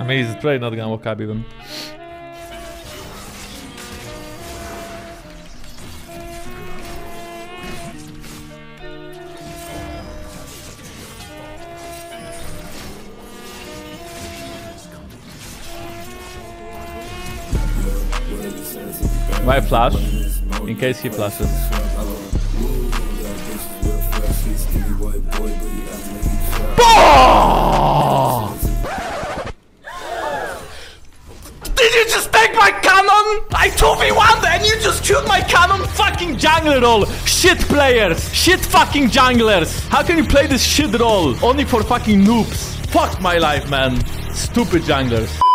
mean, he's probably not gonna walk up even. My flash, in case he flashes. Did you just take my cannon? I 2v1 and you just killed my cannon? Fucking jungler role. Shit players. Shit fucking junglers. How can you play this shit role? Only for fucking noobs. Fuck my life, man. Stupid junglers.